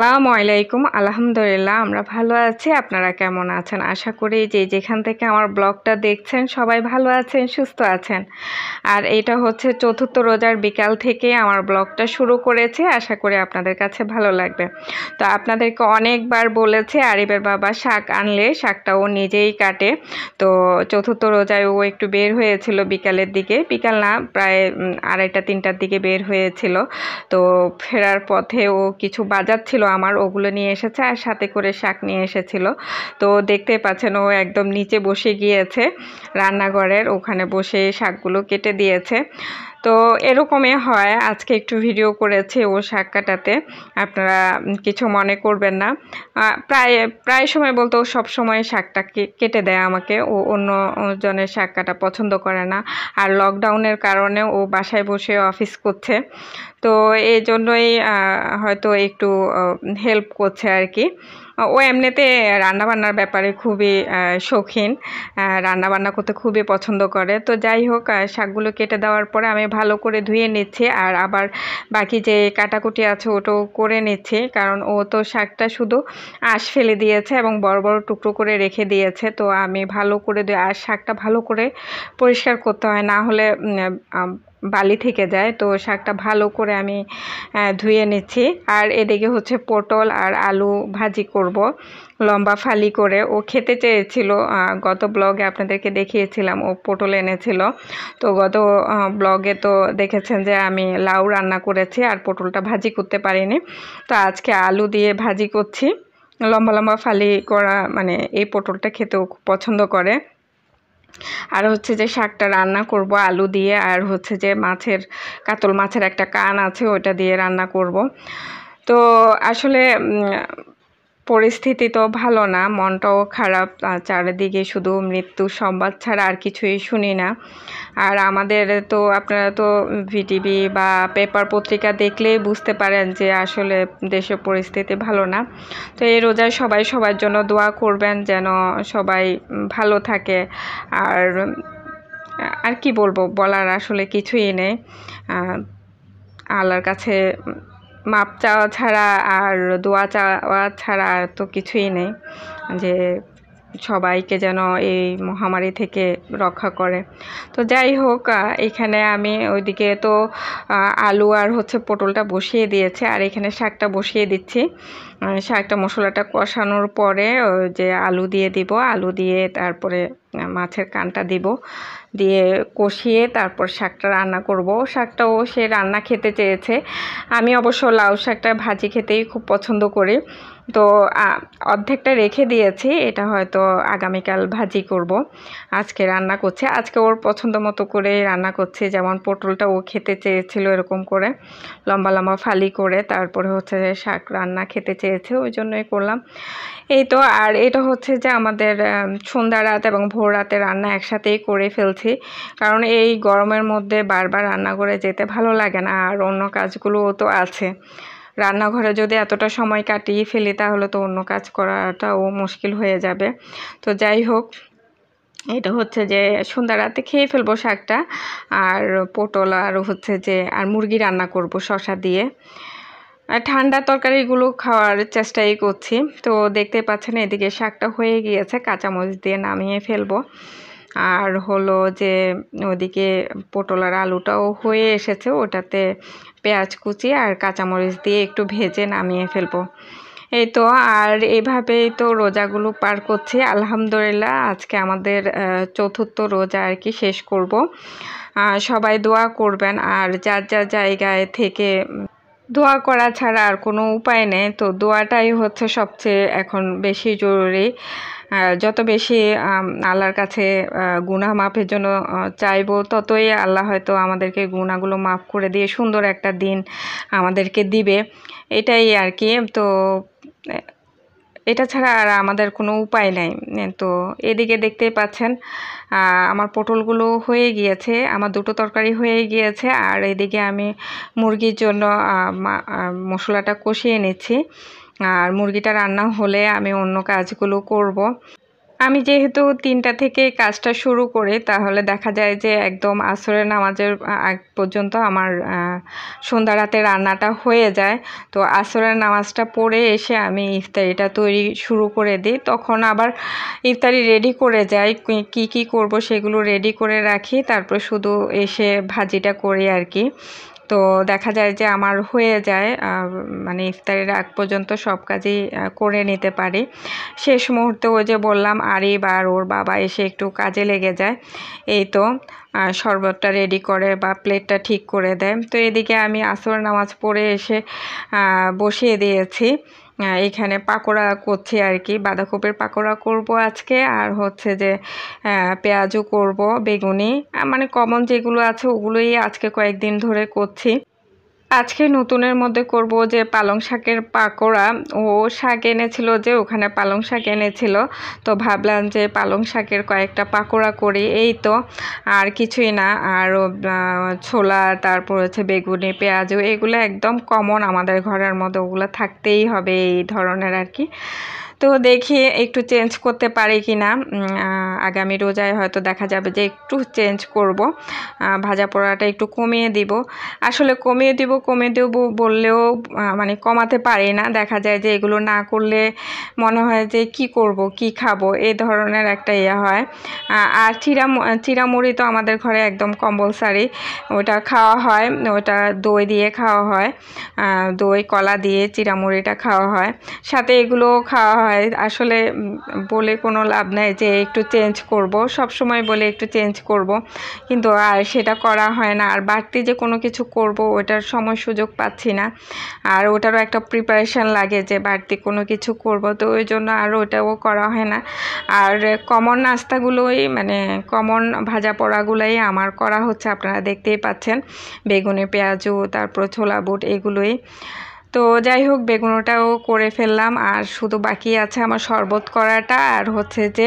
আসসালামু আলাইকুম। আলহামদুলিল্লাহ আমরা ভালো আছি। আপনারা কেমন আছেন? আশা করি যে যেখান থেকে আমার ব্লগটা দেখছেন সবাই ভালো আছেন, সুস্থ আছেন। আর এটা হচ্ছে চতুর্থ রোজার বিকাল থেকে আমার ব্লগটা শুরু করেছি। আশা করি আপনাদের কাছে ভালো লাগবে। তো আপনাদেরকে অনেকবার বলেছি আরিবের বাবা শাক আনলে শাকটা ও নিজেই কাটে। তো চতুর্থ রোজায় ও একটু বের হয়েছিল বিকালের দিকে, বিকাল না প্রায় 2:30-3টার দিকে বের হয়েছিল। তো ফেরার পথে ও কিছু বাজার ছিল আমার, ওগুলো নিয়ে এসেছে আর সাথে করে শাক নিয়ে এসেছিল। তো দেখতেই পাচ্ছেন ও একদম নিচে বসে গিয়েছে রান্নাঘরের, ওখানে বসে শাকগুলো কেটে দিয়েছে। তো এরকমই হয়, আজকে একটু ভিডিও করেছি ও শাক কাটাতে, আপনারা কিছু মনে করবেন না। প্রায় প্রায় সময় বলতে ও সবসময় শাকটা কেটে দেয় আমাকে, ও অন্য জনের শাক কাটা পছন্দ করে না। আর লকডাউনের কারণে ও বাসায় বসে অফিস করছে, তো এই জন্যই হয়তো একটু হেল্প করছে আর কি। ও এমনিতে রান্নাবান্নার ব্যাপারে খুবই শৌখিন, রান্নাবান্না করতে খুবই পছন্দ করে। তো যাই হোক, শাকগুলো কেটে দেওয়ার পরে আমি ভালো করে ধুয়ে নিচ্ছি, আর আবার বাকি যে কাটাকুটি আছে ওটাও করে নিচ্ছি, কারণ ও তো শাকটা শুধু আঁশ ফেলে দিয়েছে এবং বড় বড় টুকরো করে রেখে দিয়েছে। তো আমি ভালো করে আর শাকটা ভালো করে পরিষ্কার করতে হয়, না হলে বালি থেকে যায়। তো শাকটা ভালো করে আমি ধুয়ে নিচ্ছি। আর এদিকে হচ্ছে পটল আর আলু ভাজি করব লম্বা ফালি করে। ও খেতে চেয়েছিল, গত ব্লগে আপনাদেরকে দেখিয়েছিলাম ও পটল এনেছিল। তো গত ব্লগে তো দেখেছেন যে আমি লাউ রান্না করেছি আর পটলটা ভাজি করতে পারিনি। তো আজকে আলু দিয়ে ভাজি করছি। লম্বা লম্বা ফালি করা মানে এই পটলটা খেতেও খুব পছন্দ করে। আর হচ্ছে যে শাকটা রান্না করব আলু দিয়ে, আর হচ্ছে যে কাতল মাছের একটা কান আছে ওটা দিয়ে রান্না করব। তো আসলে পরিস্থিতি তো ভালো না, মনটাও খারাপ, চারিদিকে শুধু মৃত্যুর সংবাদ ছাড়া আর কিছুই শুনি না। আর আমাদের তো আপনারা তো ভিটিভি বা পেপার পত্রিকা দেখলেই বুঝতে পারেন যে আসলে দেশের পরিস্থিতি ভালো না। তো এই রোজায় সবাই সবার জন্য দোয়া করবেন যেন সবাই ভালো থাকে। আর আর কি বলবো, বলার আসলে কিছুই নেই। আল্লাহর কাছে মাপ চাওয়া ছাড়া আর দোয়া চাওয়া ছাড়া আর তো কিছুই নেই, যে সবাইকে যেন এই মহামারী থেকে রক্ষা করে। তো যাই হোক, এখানে আমি ওইদিকে তো আলু আর হচ্ছে পটলটা বসিয়ে দিয়েছে, আর এখানে শাকটা বসিয়ে দিচ্ছি। শাকটা মশলাটা কষানোর পরে যে আলু দিয়ে দিব, আলু দিয়ে তারপরে মাছের কানটা দিব, দিয়ে কষিয়ে তারপর শাকটা রান্না করব। শাকটাও সে রান্না খেতে চেয়েছে। আমি অবশ্য লাউ শাকটা ভাজি খেতেই খুব পছন্দ করি। তো অর্ধেকটা রেখে দিয়েছি, এটা হয়তো আগামীকাল ভাজি করব। আজকে রান্না করছে, আজকে ওর পছন্দ মতো করে রান্না করছে, যেমন পটলটা ও খেতে চেয়েছিল এরকম করে লম্বা লম্বা ফালি করে, তারপরে হচ্ছে যে শাক রান্না খেতে চেয়েছে ওই জন্যই করলাম। এই তো, আর এটা হচ্ছে যে আমাদের সন্ধ্যা রাত এবং ভোর রাতে রান্না একসাথেই করে ফেলছি, কারণ এই গরমের মধ্যে বারবার রান্না করে যেতে ভালো লাগে না, আর অন্য কাজগুলোও তো আছে। রান্নাঘরে যদি এতটা সময় কাটিয়ে ফেলি তাহলে তো অন্য কাজ করাটাও মুশকিল হয়ে যাবে। তো যাই হোক, এটা হচ্ছে যে সন্ধ্যা রাতে খেয়ে ফেলবো শাকটা, আর পটল আর হচ্ছে যে আর মুরগি রান্না করব শসা দিয়ে। ঠান্ডা তরকারিগুলো খাওয়ার চেষ্টাই করছি। তো দেখতে পাচ্ছেন এদিকে শাকটা হয়ে গিয়েছে, কাঁচামরিচ দিয়ে নামিয়ে ফেলবো। আর হলো যে ওদিকে পটল আর আলুটাও হয়ে এসেছে, ওটাতে পেঁয়াজ কুচি আর কাঁচামরিচ দিয়ে একটু ভেজে নামিয়ে ফেলবো। এই তো, আর এইভাবেই তো রোজাগুলো পার করছি আলহামদুলিল্লাহ। আজকে আমাদের চতুর্থ রোজা আর কি শেষ করব। সবাই দোয়া করবেন, আর যার যার জায়গায় থেকে দোয়া করা ছাড়া আর কোনো উপায় নেই। তো দোয়াটাই হচ্ছে সবচেয়ে এখন বেশি জরুরি। যত বেশি আল্লাহর কাছে গুনাহ মাফের জন্য চাইবো, ততই আল্লাহ হয়তো আমাদেরকে গুনাহগুলো মাফ করে দিয়ে সুন্দর একটা দিন আমাদেরকে দিবে, এটাই আর কি। তো এটা ছাড়া আর আমাদের কোনো উপায় নেই। তো এদিকে দেখতেই পাচ্ছেন আমার পটলগুলো হয়ে গিয়েছে, আমার দুটো তরকারি হয়ে গিয়েছে, আর এদিকে আমি মুরগির জন্য মশলাটা কষিয়ে নিচ্ছি। আর মুরগিটা রান্না হলে আমি অন্য কাজগুলো করব। আমি যেহেতু ৩টা থেকে কাজটা শুরু করি, তাহলে দেখা যায় যে একদম আসরের নামাজের আগ পর্যন্ত আমার সন্ধ্যা রাতে রান্নাটা হয়ে যায়। তো আসরের নামাজটা পড়ে এসে আমি ইফতারিটা তৈরি শুরু করে দিই। তখন আবার ইফতারি রেডি করে যাই, কি করব সেগুলো রেডি করে রাখি, তারপর শুধু এসে ভাজিটা করি আর কি। তো দেখা যায় যে আমার হয়ে যায়, মানে ইফতারের আগ পর্যন্ত সব কাজই করে নিতে পারি। শেষ মুহূর্তে ওই যে বললাম আরিব আর ওর বাবা এসে একটু কাজে লেগে যায়, এই তো শরবতটা রেডি করে বা প্লেটটা ঠিক করে দেয়। তো এদিকে আমি আসর নামাজ পড়ে এসে বসিয়ে দিয়েছি। এখানে পাকোড়া করছি আর কি, বাঁধাকপির পাকোড়া করব আজকে, আর হচ্ছে যে পেঁয়াজও করব, বেগুনি, মানে কমন যেগুলো আছে ওগুলোই আজকে কয়েকদিন ধরে করছি। আজকে নতুনের মধ্যে করব যে পালং শাকের পাকোড়া। ও শাক এনেছিল, যে ওখানে পালং শাক এনেছিল, তো ভাবলাম যে পালং শাকের কয়েকটা পাকোড়া করি, এই তো, আর কিছুই না। আর ছোলা, তারপর হচ্ছে বেগুনি, পেঁয়াজু, এগুলো একদম কমন আমাদের ঘরের মধ্যে, ওগুলো থাকতেই হবে এই ধরনের আর কি। তো দেখি একটু চেঞ্জ করতে পারি কি না, আগামী রোজায় হয়তো দেখা যাবে যে একটু চেঞ্জ করব, ভাজা পোড়াটা একটু কমিয়ে দিব। আসলে কমিয়ে দেব বললেও মানে কমাতে পারি না, দেখা যায় যে এগুলো না করলে মনে হয় যে কি করব, কি খাবো, এই ধরনের একটা ইয়ে হয়। আর চিড়ামুড়ি তো আমাদের ঘরে একদম কম্পালসারি, ওটা খাওয়া হয়, ওটা দই দিয়ে খাওয়া হয়, দই কলা দিয়ে চিড়ামুড়িটা খাওয়া হয়, সাথে এগুলো খাওয়া হয়। আসলে বলে কোনো লাভ নাই যে একটু চেঞ্জ করব, সব সময় বলে একটু চেঞ্জ করব, কিন্তু আর সেটা করা হয় না। আর বাড়তি যে কোনো কিছু করব ওটার সময় সুযোগ পাচ্ছি না, আর ওটারও একটা প্রিপারেশান লাগে যে বাড়তি কোনো কিছু করব, তো ওই জন্য আর ওটাও করা হয় না। আর কমন নাস্তাগুলোই, মানে কমন ভাজা পোড়াগুলোই আমার করা হচ্ছে, আপনারা দেখতেই পাচ্ছেন, বেগুনি, পেঁয়াজু, তারপর ছোলা বুট, এগুলোই। তো যাই হোক, বেগুনটাও করে ফেললাম, আর শুধু বাকি আছে আমার শরবত করাটা, আর হচ্ছে যে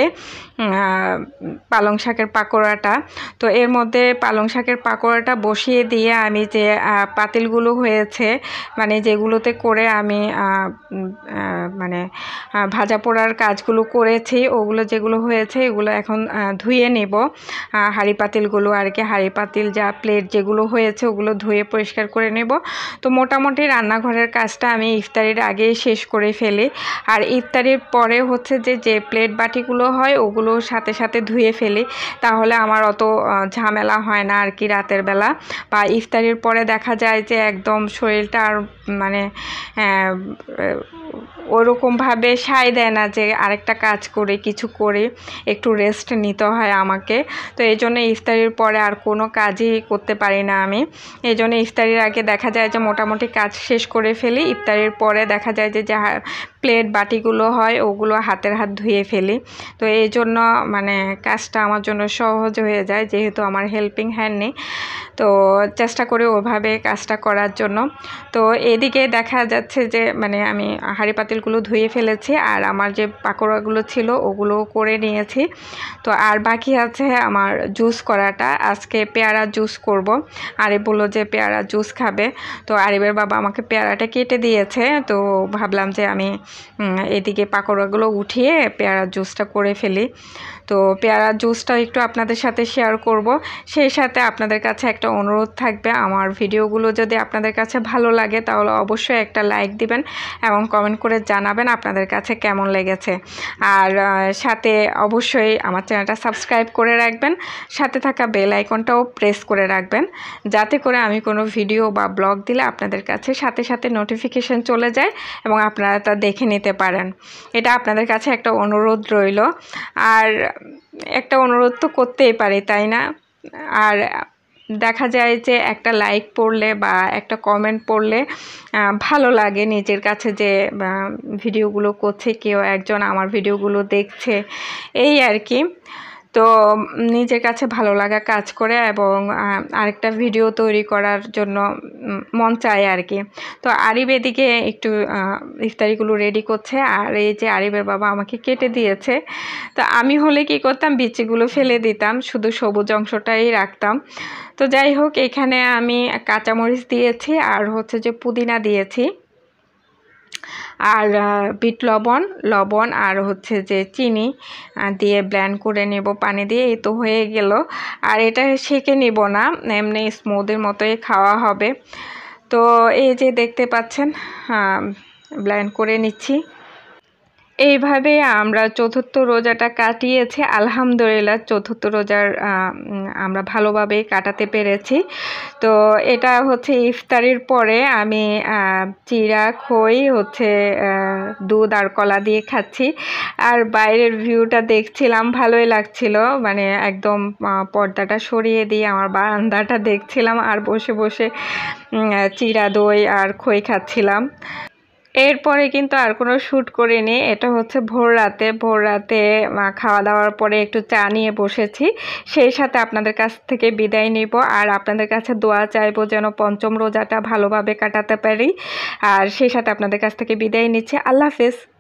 পালং শাকের পাকোড়াটা। তো এর মধ্যে পালং শাকের পাকোড়াটা বসিয়ে দিয়ে আমি যে পাতিলগুলো হয়েছে, মানে যেগুলোতে করে আমি মানে ভাজা পোড়ার কাজগুলো করেছি, ওগুলো যেগুলো হয়েছে এগুলো এখন ধুয়ে নেব, হাঁড়ি পাতিলগুলো আর কি, হাঁড়ি পাতিল যা প্লেট যেগুলো হয়েছে ওগুলো ধুয়ে পরিষ্কার করে নেব। তো মোটামুটি রান্নাঘরের কাজটা আমি ইফতারির আগেই শেষ করে ফেলি, আর ইফতারির পরে হচ্ছে যে প্লেট বাটিগুলো হয় ওগুলো সাথে সাথে ধুয়ে ফেলি, তাহলে আমার অত ঝামেলা হয় না আর কি রাতের বেলা। বা ইফতারির পরে দেখা যায় যে একদম শরীরটা আর মানে ওরকমভাবে সায় দেয় না যে আরেকটা কাজ করে কিছু করে একটু রেস্ট নিতে হয় আমাকে। তো এই জন্য ইফতারির পরে আর কোনো কাজই করতে পারি না আমি, এই জন্য ইফতারির আগে দেখা যায় যে মোটামুটি কাজ শেষ করে ফেলি, ইফতারির পরে দেখা যায় যে যা প্লেট বাটিগুলো হয় ওগুলো হাতের হাত ধুয়ে ফেলি। তো এই জন্য মানে কাজটা আমার জন্য সহজ হয়ে যায়, যেহেতু আমার হেল্পিং হ্যান্ড নেই, তো চেষ্টা করি ওভাবে কাজটা করার জন্য। তো এদিকে দেখা যাচ্ছে যে মানে আমি হাঁড়ি পাতিলগুলো ধুয়ে ফেলেছি, আর আমার যে পাকোড়াগুলো ছিল ওগুলো করে নিয়েছি। তো আর বাকি আছে আমার জুস করাটা, আজকে পেয়ারা জুস করব। আরিফ বললো যে পেয়ারা জুস খাবে, তো আরিফের বাবা আমাকে পেয়ারাটা কেটে দিয়েছে, তো ভাবলাম যে আমি এদিকে পাকোড়াগুলো উঠিয়ে পেয়ারা জুসটা করে ফেলি। তো পেয়ারা জুসটা একটু আপনাদের সাথে শেয়ার করব, সেই সাথে আপনাদের কাছে একটা অনুরোধ থাকবে, আমার ভিডিওগুলো যদি আপনাদের কাছে ভালো লাগে তাহলে অবশ্যই একটা লাইক দিবেন এবং কমেন্ট করে জানাবেন আপনাদের কাছে কেমন লেগেছে। আর সাথে অবশ্যই আমার চ্যানেলটা সাবস্ক্রাইব করে রাখবেন, সাথে থাকা বেল আইকনটাও প্রেস করে রাখবেন, যাতে করে আমি কোনো ভিডিও বা ব্লগ দিলে আপনাদের কাছে সাথে সাথে নোটিফিকেশন চলে যায় এবং আপনারা তা দেখে নিতে পারেন। এটা আপনাদের কাছে একটা অনুরোধ রইল, আর একটা অনুরোধ তো করতেই পারি, তাই না? আর দেখা যায় যে একটা লাইক পড়লে বা একটা কমেন্ট পড়লে ভালো লাগে নিজের কাছে, যে ভিডিওগুলো করছে কেউ একজন আমার ভিডিওগুলো দেখছে, এই আর কি। তো নিজের কাছে ভালো লাগা কাজ করে এবং আরেকটা ভিডিও তৈরি করার জন্য মন চায় আর কি। তো আরিফ এদিকে একটু ইফতারিগুলো রেডি করছে, আর এই যে আরিফের বাবা আমাকে কেটে দিয়েছে। তো আমি হলে কি করতাম, বিচিগুলো ফেলে দিতাম, শুধু সবুজ অংশটাই রাখতাম। তো যাই হোক, এখানে আমি কাঁচামরিচ দিয়েছি আর হচ্ছে যে পুদিনা দিয়েছি, আর বিট লবণ আর হচ্ছে যে চিনি দিয়ে ব্লেন্ড করে নেব পানি দিয়ে। এই তো হয়ে গেল। আর এটা সেঁকে নিব না, এমনি স্মুদির মতোই খাওয়া হবে। তো এই যে দেখতে পাচ্ছেন ব্লেন্ড করে নিচ্ছি। এইভাবে আমরা চতুর্থ রোজাটা কাটিয়েছি। আলহামদুলিল্লাহ চতুর্থ রোজার আমরা ভালোভাবে কাটাতে পেরেছি। তো এটা হচ্ছে ইফতারির পরে আমি চিড়া, খই হচ্ছে দুধ আর কলা দিয়ে খাচ্ছি। আর বাইরের ভিউটা দেখছিলাম, ভালোই লাগছিল। মানে একদম পর্দাটা সরিয়ে দিয়ে আমার বারান্দাটা দেখছিলাম আর বসে বসে চিড়া, দই আর খই খাচ্ছিলাম। এরপরে কিন্তু আর কোনো শ্যুট করিনি। এটা হচ্ছে ভোর রাতে খাওয়া দাওয়ার পরে একটু চা নিয়ে বসেছি। সেই সাথে আপনাদের কাছ থেকে বিদায় নিব আর আপনাদের কাছে দোয়া চাইবো যেন পঞ্চম রোজাটা ভালোভাবে কাটাতে পারি। আর সেই সাথে আপনাদের কাছ থেকে বিদায় নিচ্ছি। আল্লাহ হাফেজ।